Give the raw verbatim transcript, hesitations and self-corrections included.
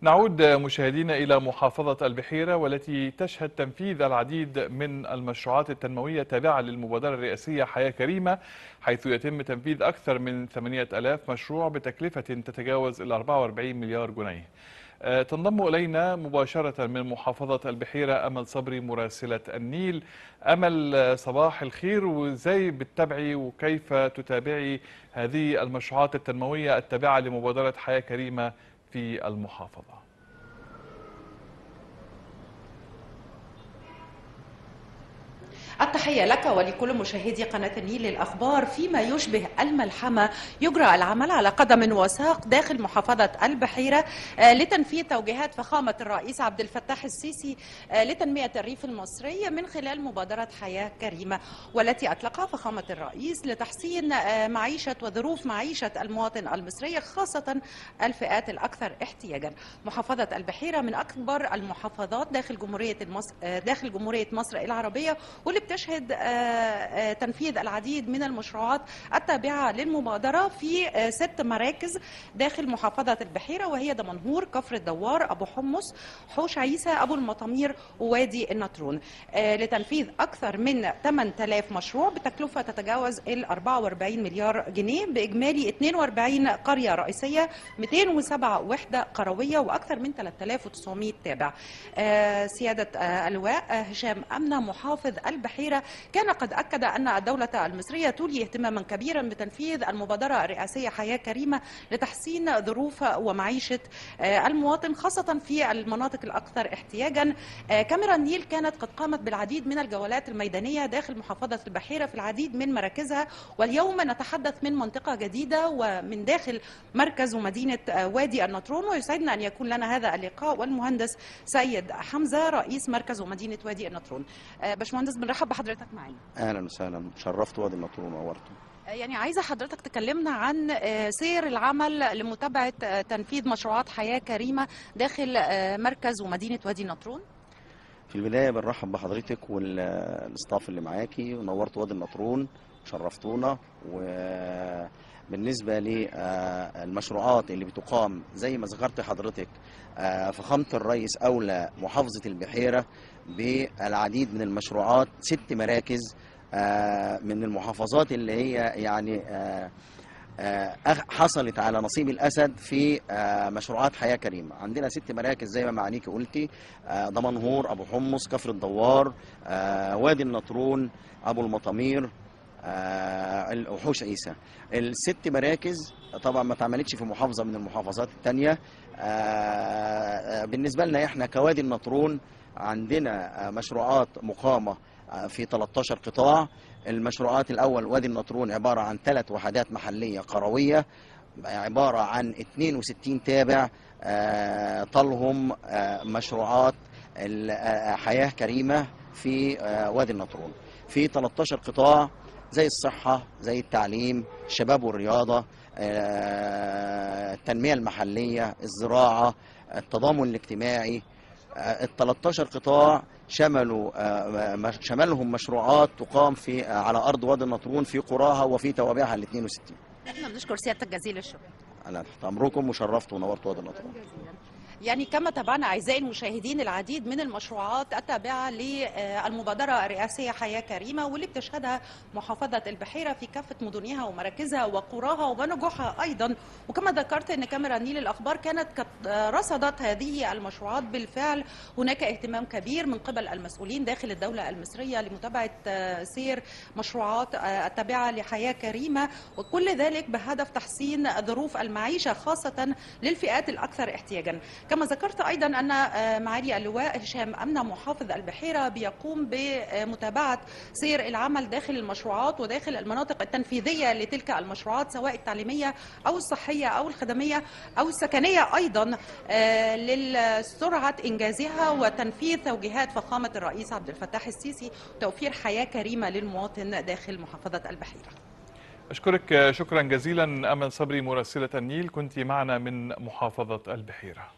نعود مشاهدينا إلى محافظة البحيرة، والتي تشهد تنفيذ العديد من المشروعات التنموية التابعة للمبادرة الرئاسية حياة كريمة، حيث يتم تنفيذ أكثر من ثمانية آلاف مشروع بتكلفة تتجاوز ال أربعة وأربعين مليار جنيه. تنضم إلينا مباشرة من محافظة البحيرة أمل صبري مراسلة النيل. أمل، صباح الخير، وإزاي بتتابعي وكيف تتابعي هذه المشروعات التنموية التابعة لمبادرة حياة كريمة في المحافظة؟ التحية لك ولكل مشاهدي قناة النيل للأخبار. فيما يشبه الملحمة يجرى العمل على قدم وساق داخل محافظة البحيرة لتنفيذ توجيهات فخامة الرئيس عبد الفتاح السيسي لتنمية الريف المصري من خلال مبادرة حياة كريمة، والتي أطلقها فخامة الرئيس لتحسين معيشة وظروف معيشة المواطن المصري، خاصة الفئات الأكثر احتياجا. محافظة البحيرة من أكبر المحافظات داخل جمهورية مصر داخل جمهورية مصر العربية، واللي بتشهد تنفيذ العديد من المشروعات التابعة للمبادرة في ست مراكز داخل محافظة البحيرة، وهي دمنهور، كفر الدوار، أبو حمص، حوش عيسى، أبو المطامير، ووادي النطرون، لتنفيذ أكثر من ثمانية آلاف مشروع بتكلفة تتجاوز ال أربعة وأربعين مليار جنيه، بإجمالي اثنين وأربعين قرية رئيسية، مئتين وسبعة وحدة قروية، وأكثر من ثلاثة آلاف وتسعمئة تابع. سيادة اللواء هشام أمنة محافظ البحيرة كان قد أكد أن الدولة المصرية تولي اهتماما كبيرا بتنفيذ المبادرة الرئاسية حياة كريمة لتحسين ظروف ومعيشة المواطن، خاصة في المناطق الأكثر احتياجا. كاميرا النيل كانت قد قامت بالعديد من الجولات الميدانية داخل محافظة البحيرة في العديد من مراكزها، واليوم نتحدث من منطقة جديدة ومن داخل مركز ومدينة وادي النطرون، ويسعدنا أن يكون لنا هذا اللقاء والمهندس سيد حمزة رئيس مركز ومدينة وادي النطرون. باشمهندس، بنرحب بحضرتك معانا. اهلا وسهلا، شرفت وادي النطرون ونورته. يعني عايزه حضرتك تكلمنا عن سير العمل لمتابعه تنفيذ مشروعات حياه كريمه داخل مركز ومدينه وادي النطرون. في البدايه بنرحب بحضرتك والاستاف اللي معاكي، ونورت وادي النطرون وشرفتونا. وبالنسبه للمشروعات اللي بتقام زي ما ذكرت حضرتك، فخامه الرئيس اولى محافظه البحيره بالعديد من المشروعات، ست مراكز من المحافظات اللي هي يعني حصلت على نصيب الأسد في مشروعات حياة كريمة. عندنا ست مراكز زي ما معانيكي قلتي: دمنهور، أبو حمص، كفر الدوار، وادي النطرون، أبو المطامير، وحوش عيسى. الست مراكز طبعا ما اتعملتش في محافظة من المحافظات التانية. بالنسبة لنا احنا كوادي النطرون عندنا مشروعات مقامة في ثلاثة عشر قطاع. المشروعات الأول وادي النطرون عبارة عن ثلاث وحدات محلية قروية، عبارة عن اثنين وستين تابع، طالهم مشروعات حياة كريمة في وادي النطرون. في ثلاثة عشر قطاع زي الصحة، زي التعليم، الشباب والرياضة، التنمية المحلية، الزراعة، التضامن الاجتماعي. ال ثلاثة عشر قطاع شملوا شملهم مشروعات تقام في على ارض وادي النطرون في قراها وفي توابعها ال اثنين وستين. احنا بنشكر سيادتك جزيل الشكر. انا تحت امركم، وشرفت ونورت وادي النطرون. يعني كما تابعنا أعزائي المشاهدين العديد من المشروعات التابعة للمبادرة الرئاسية حياة كريمة، واللي بتشهدها محافظة البحيرة في كافة مدنها ومراكزها وقراها ونجوحها أيضا. وكما ذكرت أن كاميرا النيل الأخبار كانت قد رصدت هذه المشروعات. بالفعل هناك اهتمام كبير من قبل المسؤولين داخل الدولة المصرية لمتابعة سير مشروعات التابعة لحياة كريمة، وكل ذلك بهدف تحسين ظروف المعيشة خاصة للفئات الأكثر احتياجا. كما ذكرت أيضا أن معالي اللواء هشام أمنة محافظ البحيرة بيقوم بمتابعة سير العمل داخل المشروعات وداخل المناطق التنفيذية لتلك المشروعات، سواء التعليمية أو الصحية أو الخدمية أو السكنية، أيضا لسرعة إنجازها وتنفيذ توجيهات فخامة الرئيس عبد الفتاح السيسي وتوفير حياة كريمة للمواطن داخل محافظة البحيرة. أشكرك شكرا جزيلا أمل صبري مراسلة النيل، كنت معنا من محافظة البحيرة.